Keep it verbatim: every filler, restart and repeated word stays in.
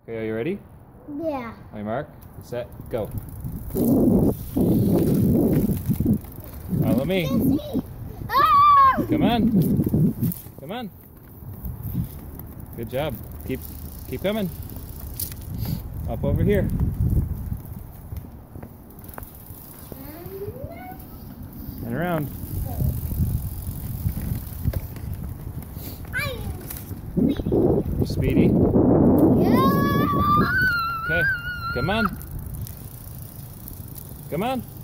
Okay, are you ready? Yeah. On your mark, set, go. Follow me. Ah! Come on. Come on. Good job. Keep keep coming. Up over here. And around. I'm Speedy. Yeah. Okay. Come on. Come on.